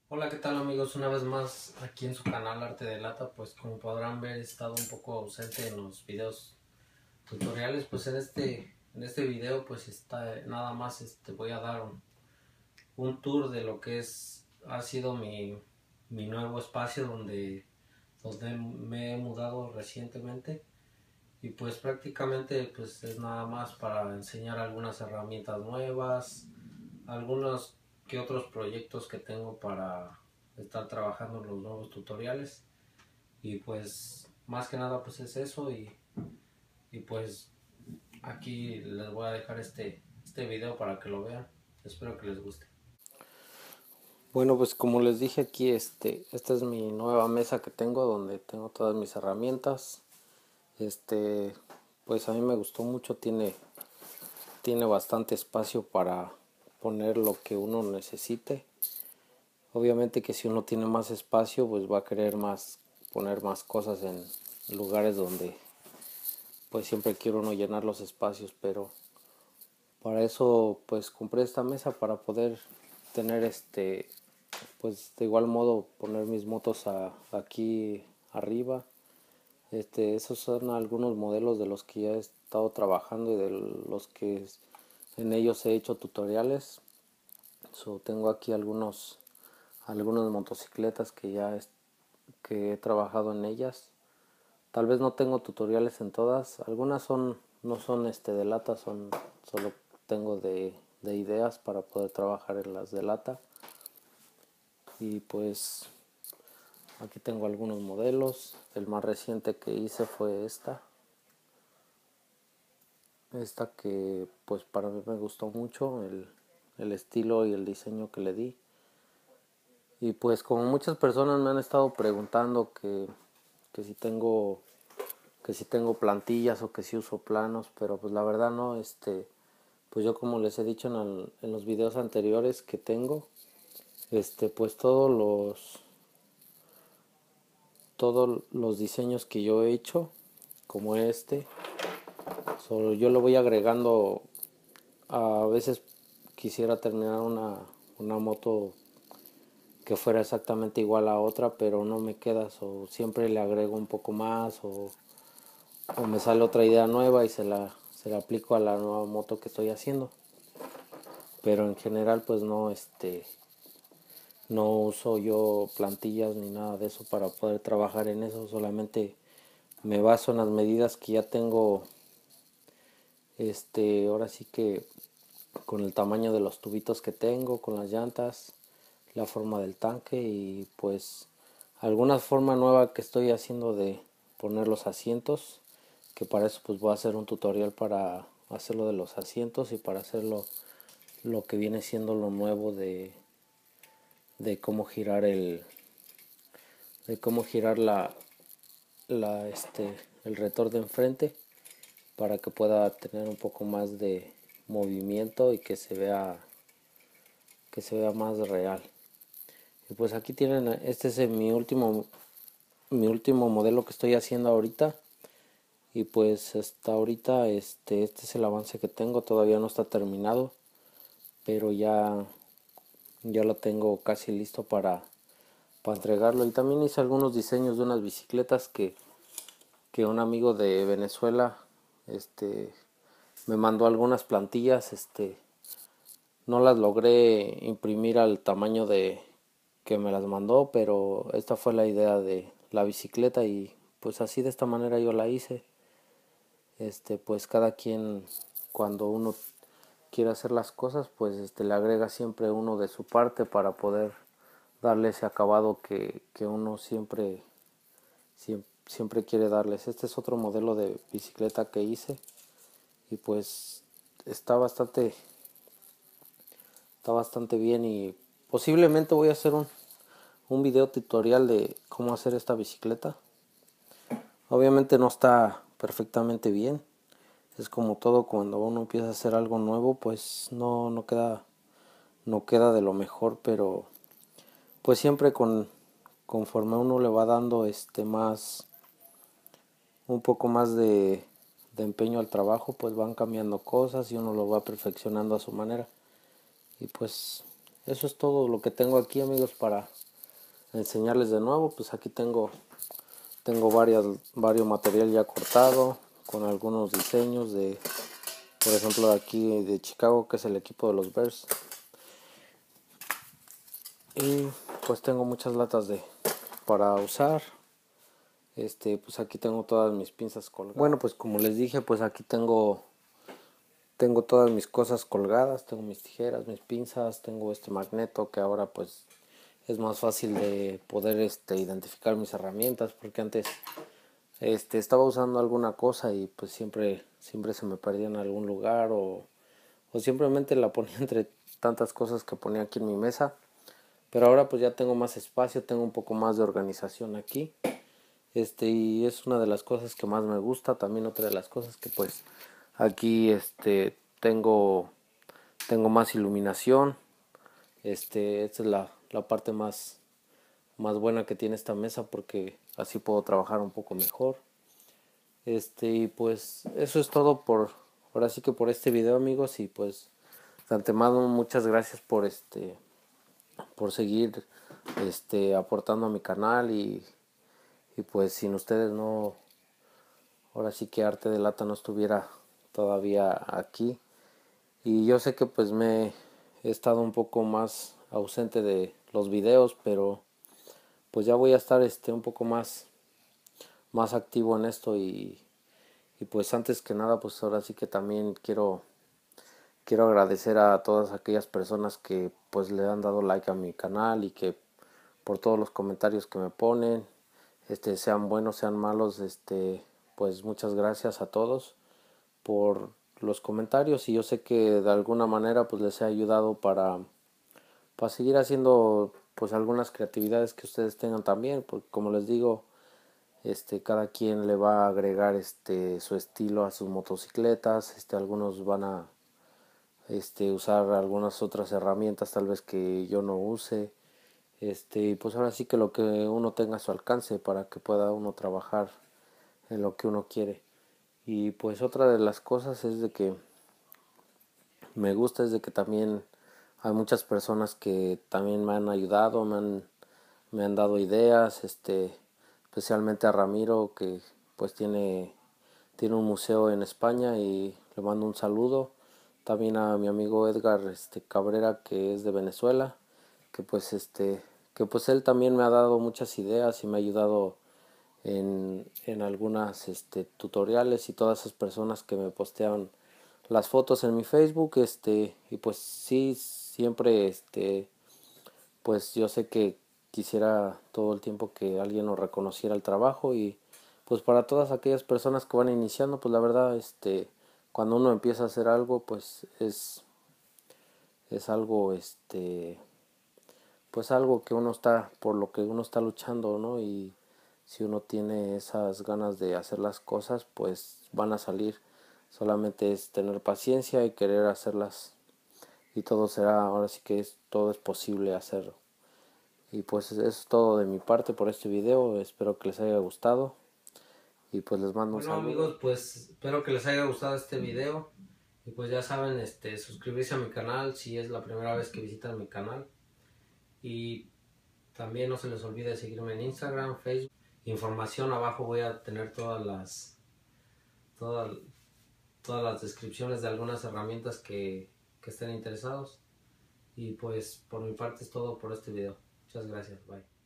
Hola, ¿qué tal amigos? Una vez más aquí en su canal Arte de Lata. Pues como podrán ver, he estado un poco ausente en los videos tutoriales. Pues en este video pues nada más voy a dar un tour de lo que ha sido mi nuevo espacio donde me he mudado recientemente. Y pues prácticamente pues es nada más para enseñar algunas herramientas nuevas, algunos que otros proyectos que tengo para estar trabajando en los nuevos tutoriales. Y pues más que nada pues es eso. Y pues aquí les voy a dejar este video para que lo vean. Espero que les guste. Bueno, pues como les dije aquí, esta es mi nueva mesa que tengo donde tengo todas mis herramientas. Este, pues a mí me gustó mucho, tiene bastante espacio para poner lo que uno necesite. Obviamente que si uno tiene más espacio, pues va a querer poner más cosas en lugares donde pues siempre quiere uno llenar los espacios, pero para eso pues compré esta mesa para poder tener pues de igual modo poner mis motos aquí arriba. Esos son algunos modelos de los que ya he estado trabajando y de los que en ellos he hecho tutoriales. Tengo aquí algunas motocicletas que he trabajado en ellas. Tal vez no tengo tutoriales en todas. Algunas no son de lata, solo tengo de ideas para poder trabajar en las de lata. Y pues aquí tengo algunos modelos. El más reciente que hice fue esta que pues para mí me gustó mucho el estilo y el diseño que le di. Y pues como muchas personas me han estado preguntando que si tengo plantillas o que si uso planos, pero pues la verdad no. Pues yo, como les he dicho en los videos anteriores que tengo, pues todos los diseños que yo he hecho, como solo yo lo voy agregando. A veces quisiera terminar una moto que fuera exactamente igual a otra, pero no me queda, siempre le agrego un poco más, o me sale otra idea nueva y se la aplico a la nueva moto que estoy haciendo. Pero en general pues no uso yo plantillas ni nada de eso para poder trabajar en eso. Solamente me baso en las medidas que ya tengo, ahora sí que con el tamaño de los tubitos que tengo, con las llantas, la forma del tanque y pues alguna forma nueva que estoy haciendo de poner los asientos, que para eso pues voy a hacer un tutorial para hacerlo de los asientos y para hacerlo lo que viene siendo lo nuevo de cómo girar el retor de enfrente, para que pueda tener un poco más de movimiento y que se vea más real. Y pues aquí tienen, este es mi último modelo que estoy haciendo ahorita. Y pues hasta ahorita este es el avance que tengo. Todavía no está terminado, pero ya lo tengo casi listo para entregarlo. Y también hice algunos diseños de unas bicicletas que un amigo de Venezuela me mandó algunas plantillas. No las logré imprimir al tamaño de que me las mandó, pero esta fue la idea de la bicicleta y pues así, de esta manera yo la hice. Pues cada quien, cuando uno quiere hacer las cosas, pues le agrega siempre uno de su parte para poder darle ese acabado que uno siempre quiere darles. Este es otro modelo de bicicleta que hice y pues está bastante bien. Y posiblemente voy a hacer un video tutorial de cómo hacer esta bicicleta. Obviamente no está perfectamente bien. Es como todo, cuando uno empieza a hacer algo nuevo, pues no queda de lo mejor, pero pues siempre conforme uno le va dando un poco más de empeño al trabajo, pues van cambiando cosas y uno lo va perfeccionando a su manera. Y pues eso es todo lo que tengo aquí, amigos, para enseñarles de nuevo. Pues aquí tengo varios material ya cortado con algunos diseños de, por ejemplo, de aquí de Chicago, que es el equipo de los Bears. Y pues tengo muchas latas para usar. Pues aquí tengo todas mis pinzas colgadas. Bueno, pues como les dije, pues aquí tengo todas mis cosas colgadas. Tengo mis tijeras, mis pinzas, tengo este magneto que ahora pues es más fácil de poder identificar mis herramientas, porque antes estaba usando alguna cosa y pues siempre se me perdía en algún lugar, o simplemente la ponía entre tantas cosas que ponía aquí en mi mesa. Pero ahora pues ya tengo más espacio, tengo un poco más de organización aquí. Y es una de las cosas que más me gusta. También otra de las cosas que pues aquí tengo más iluminación. Esta es la parte más buena que tiene esta mesa, porque así puedo trabajar un poco mejor. Y pues eso es todo ahora sí que por este video, amigos. Y pues de antemano muchas gracias por seguir aportando a mi canal. Y pues sin ustedes no, ahora sí que Arte de Lata no estuviera todavía aquí. Y yo sé que pues me he estado un poco más ausente de los videos, pero pues ya voy a estar un poco más activo en esto. Y pues antes que nada, pues ahora sí que también quiero agradecer a todas aquellas personas que pues le han dado like a mi canal, y que por todos los comentarios que me ponen, sean buenos, sean malos, pues muchas gracias a todos por los comentarios. Y yo sé que de alguna manera pues les he ayudado para seguir haciendo pues algunas creatividades que ustedes tengan también, porque como les digo, cada quien le va a agregar su estilo a sus motocicletas. Algunos van a usar algunas otras herramientas tal vez que yo no use. Y pues ahora sí que lo que uno tenga a su alcance para que pueda uno trabajar en lo que uno quiere. Y pues otra de las cosas es de que me gusta, es de que también hay muchas personas que también me han ayudado, me han dado ideas, especialmente a Ramiro, que pues tiene un museo en España, y le mando un saludo. También a mi amigo Edgar Cabrera, que es de Venezuela, que pues él también me ha dado muchas ideas y me ha ayudado en algunas tutoriales, y todas esas personas que me postean las fotos en mi Facebook. Y pues sí, siempre pues yo sé que quisiera todo el tiempo que alguien nos reconociera el trabajo. Y pues para todas aquellas personas que van iniciando, pues la verdad, cuando uno empieza a hacer algo, pues es algo, pues algo que uno está, por lo que uno está luchando, ¿no? Y si uno tiene esas ganas de hacer las cosas, pues van a salir. Solamente es tener paciencia y querer hacerlas, y todo será, ahora sí que todo es posible hacerlo. Y pues eso es todo de mi parte por este video. Espero que les haya gustado, y pues les mando un saludo. Bueno, amigos, pues espero que les haya gustado este video. Y pues ya saben, suscribirse a mi canal si es la primera vez que visitan mi canal. Y también no se les olvide seguirme en Instagram, Facebook. Información abajo voy a tener todas, todas las descripciones de algunas herramientas que estén interesados. Y pues por mi parte es todo por este video. Muchas gracias, bye.